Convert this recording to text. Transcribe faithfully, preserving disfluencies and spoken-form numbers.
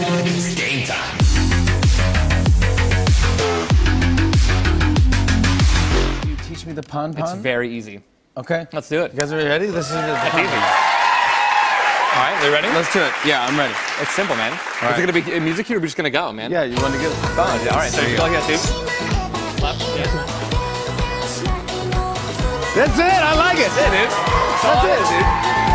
It's game time. You teach me the Pon Pon? It's very easy. Okay. Let's do it. You guys are ready? This is the That's Pon easy. Pon. All right, we ready? Let's do it. Yeah, I'm ready. It's simple, man. All Is right. it gonna be a music cue or are we just gonna go, man? Yeah, you want to get it? All right, so There you you go go. like that, dude. Left, yeah. That's it. I like it. That's it, dude. That's all it is, dude.